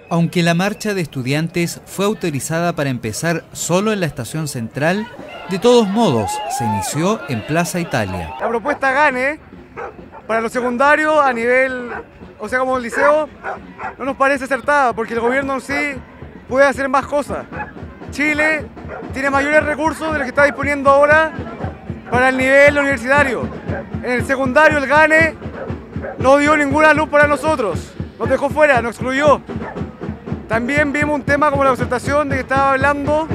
Aunque la marcha de estudiantes fue autorizada para empezar solo en la estación central, de todos modos se inició en Plaza Italia. La propuesta GANE para los secundarios a nivel, o sea, como el liceo, no nos parece acertada porque el gobierno en sí puede hacer más cosas. Chile tiene mayores recursos de los que está disponiendo ahora para el nivel universitario. En el secundario el GANE no dio ninguna luz para nosotros, nos dejó fuera, nos excluyó. También vimos un tema como la concertación de que estaba hablando,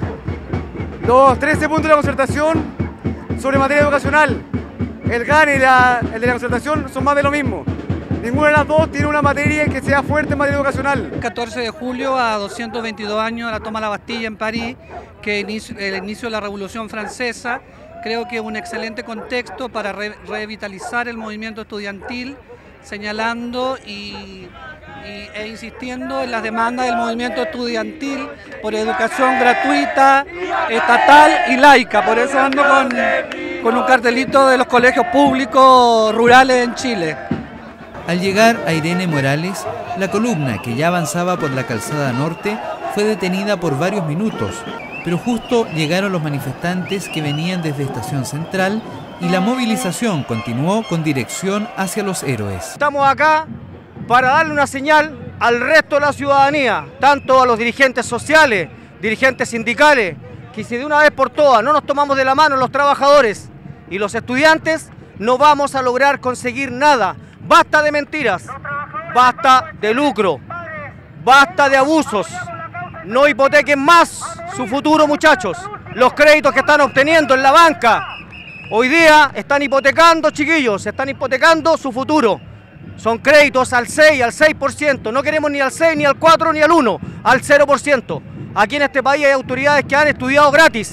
los 13 puntos de la concertación sobre materia educacional. El GANE y el de la concertación son más de lo mismo. Ninguna de las dos tiene una materia que sea fuerte en materia educacional. 14 de julio, a 222 años de la toma de la Bastilla en París, que el inicio de la Revolución Francesa, creo que es un excelente contexto para revitalizar el movimiento estudiantil, señalando e insistiendo en las demandas del movimiento estudiantil por educación gratuita, estatal y laica. Por eso ando con un cartelito de los colegios públicos rurales en Chile. Al llegar a Irene Morales, la columna que ya avanzaba por la calzada norte fue detenida por varios minutos, pero justo llegaron los manifestantes que venían desde Estación Central y la movilización continuó con dirección hacia Los Héroes. Estamos acá para darle una señal al resto de la ciudadanía, tanto a los dirigentes sociales, dirigentes sindicales, que si de una vez por todas no nos tomamos de la mano los trabajadores y los estudiantes, no vamos a lograr conseguir nada. Basta de mentiras, basta de lucro, basta de abusos. No hipotequen más su futuro, muchachos. Los créditos que están obteniendo en la banca hoy día están hipotecando, chiquillos, están hipotecando su futuro. Son créditos al 6, al 6%. No queremos ni al 6, ni al 4, ni al 1, al 0%. Aquí en este país hay autoridades que han estudiado gratis.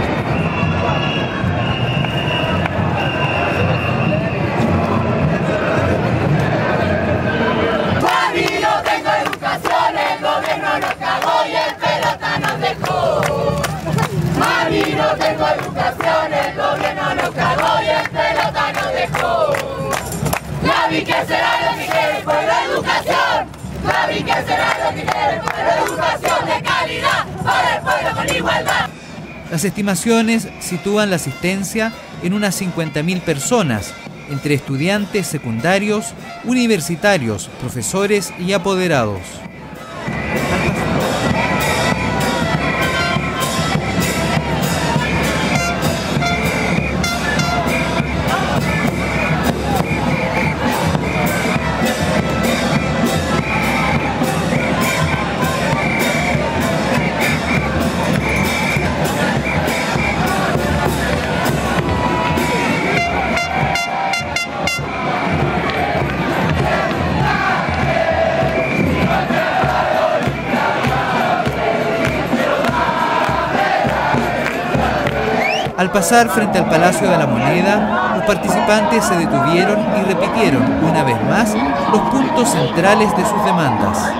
No tengo educación, el gobierno nos cagó y el pelota nos dejó. Gaby, ¿qué será lo que quiere el pueblo? Educación. Gaby, ¿qué será lo que quiere el pueblo? Educación de calidad para el pueblo con igualdad. Las estimaciones sitúan la asistencia en unas 50.000 personas, entre estudiantes secundarios, universitarios, profesores y apoderados. Al pasar frente al Palacio de la Moneda, los participantes se detuvieron y repitieron una vez más los puntos centrales de sus demandas.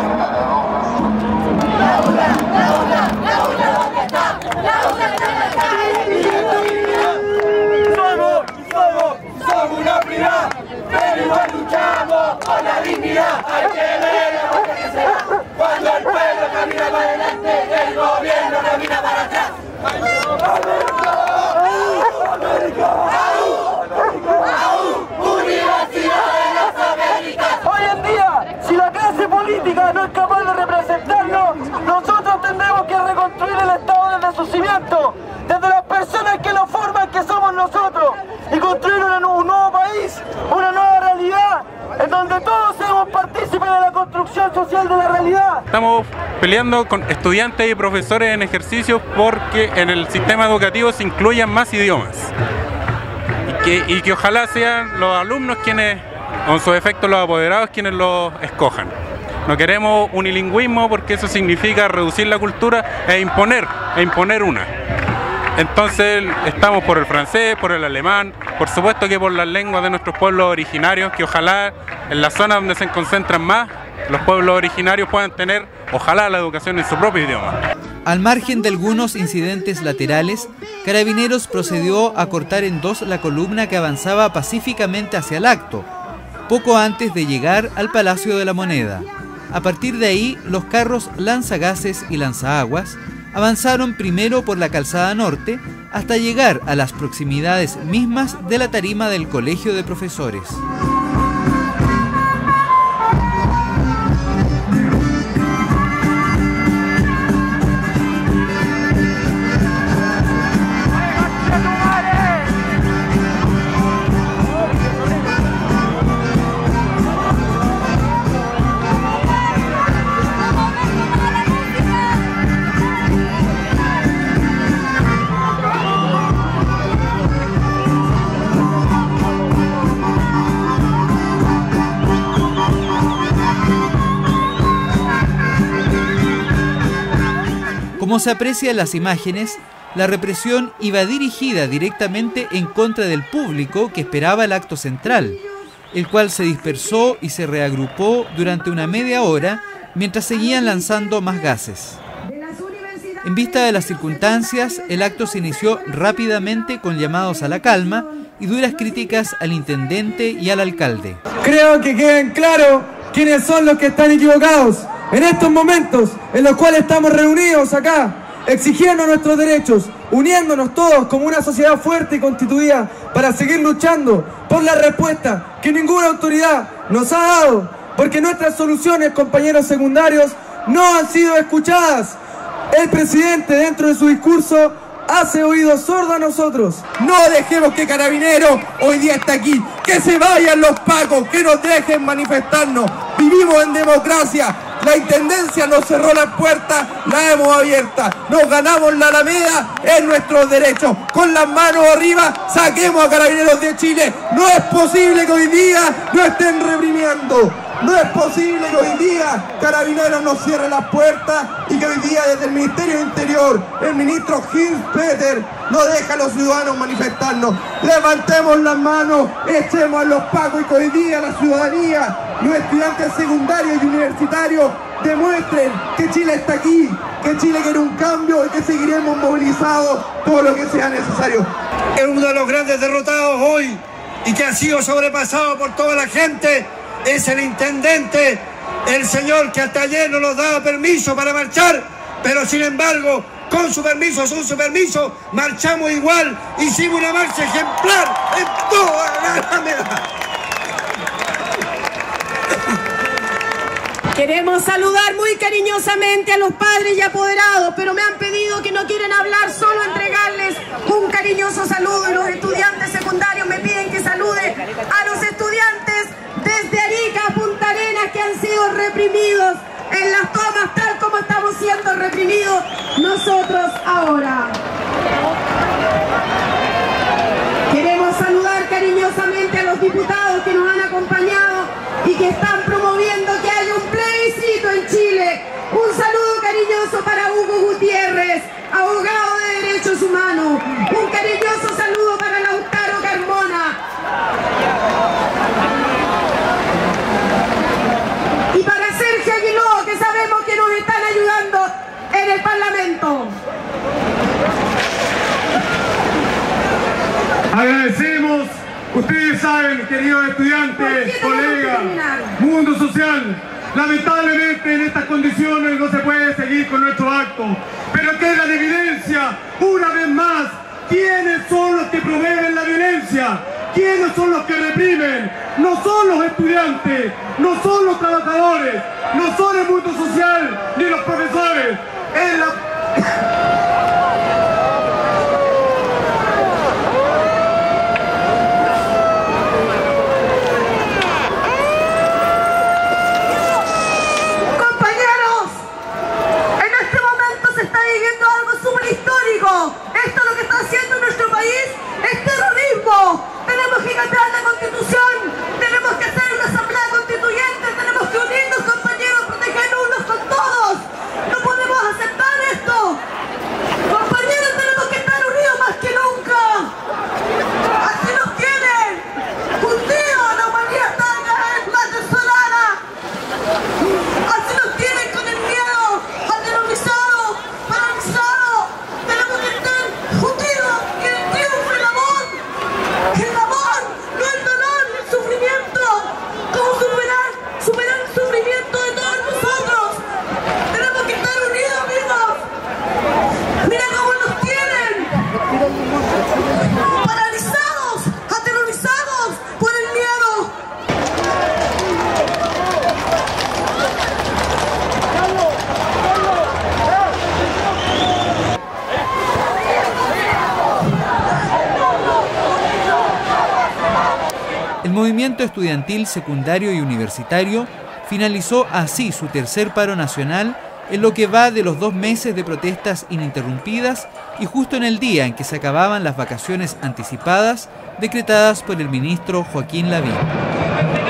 Somos una privada, pero igual luchamos por la dignidad. Hay que ver lo que será. Cuando el pueblo camina para adelante, el gobierno camina para atrás. Hoy en día, si la clase política no es capaz de representarnos, nosotros tendremos que reconstruir el Estado desde su cimiento, desde las personas que lo forman, que somos nosotros, y construir un nuevo país, una nueva realidad, en donde todos seamos partícipes de la construcción social de la realidad. Estamos peleando con estudiantes y profesores en ejercicios porque en el sistema educativo se incluyan más idiomas y que ojalá sean los alumnos quienes, con su efecto los apoderados, quienes los escojan. No queremos unilingüismo porque eso significa reducir la cultura e imponer una. Entonces estamos por el francés, por el alemán, por supuesto que por las lenguas de nuestros pueblos originarios, que ojalá en la zona donde se concentran más, los pueblos originarios puedan tener, ojalá, la educación en su propio idioma. Al margen de algunos incidentes laterales, Carabineros procedió a cortar en dos la columna que avanzaba pacíficamente hacia el acto, poco antes de llegar al Palacio de la Moneda. A partir de ahí, los carros lanzagases y lanzaaguas avanzaron primero por la calzada norte hasta llegar a las proximidades mismas de la tarima del Colegio de Profesores. Como se aprecia en las imágenes, la represión iba dirigida directamente en contra del público que esperaba el acto central, el cual se dispersó y se reagrupó durante una media hora mientras seguían lanzando más gases. En vista de las circunstancias, el acto se inició rápidamente con llamados a la calma y duras críticas al intendente y al alcalde. Creo que queden claros quiénes son los que están equivocados en estos momentos en los cuales estamos reunidos acá, exigiendo nuestros derechos, uniéndonos todos como una sociedad fuerte y constituida para seguir luchando por la respuesta que ninguna autoridad nos ha dado, porque nuestras soluciones, compañeros secundarios, no han sido escuchadas. El presidente, dentro de su discurso, hace oídos sordos a nosotros. No dejemos que Carabineros hoy día está aquí. Que se vayan los pacos, que nos dejen manifestarnos. Vivimos en democracia. La intendencia nos cerró las puertas, la hemos abierta. Nos ganamos la Alameda, es nuestro derecho. Con las manos arriba, saquemos a Carabineros de Chile. No es posible que hoy día no estén reprimiendo. No es posible que hoy día Carabineros nos cierre las puertas y que hoy día desde el Ministerio de Interior, el ministro Gil Peter, no deja a los ciudadanos manifestarnos. Levantemos las manos, echemos a los pacos y que hoy día la ciudadanía, los estudiantes secundarios y universitarios demuestren que Chile está aquí, que Chile quiere un cambio y que seguiremos movilizados todo lo que sea necesario. Es uno de los grandes derrotados hoy y que ha sido sobrepasado por toda la gente. Es el intendente, el señor que hasta ayer no nos daba permiso para marchar, pero sin embargo, con su permiso o sin su permiso, marchamos igual, hicimos una marcha ejemplar en toda la Alameda. Queremos saludar muy cariñosamente a los padres y apoderados, pero me han pedido que no quieren hablar, solo entregarles un cariñoso saludo, y los estudiantes secundarios me piden que salude a los estudiantes desde Arica a Punta Arenas que han sido reprimidos en las tomas, tal como estamos siendo reprimidos nosotros ahora. Queremos saludar cariñosamente a los diputados que nos han acompañado y que están promoviendo que haya un plebiscito en Chile. Un saludo cariñoso para Hugo Gutiérrez, abogado de Derechos Humanos. Un cariñoso saludo para Lautaro Carmona. Y para Sergio Aguiló, que sabemos que nos están ayudando en el Parlamento. Agradecemos, ustedes saben, queridos estudiantes, colegas, mundo social, lamentablemente en estas condiciones no se puede seguir con nuestro acto, pero queda en evidencia, una vez más, quiénes son los que promueven la violencia, quiénes son los que reprimen. No son los estudiantes, no son los trabajadores, no son el mundo social ni los profesores, es la... Esto lo que está haciendo nuestro país es terrorismo. Tenemos que cambiar la Constitución, tenemos que hacer una asamblea constituyente, tenemos que unirnos, compañeros, protegernos unos con todos. No podemos movimiento estudiantil secundario y universitario finalizó así su tercer paro nacional en lo que va de los 2 meses de protestas ininterrumpidas y justo en el día en que se acababan las vacaciones anticipadas decretadas por el ministro Joaquín Lavín.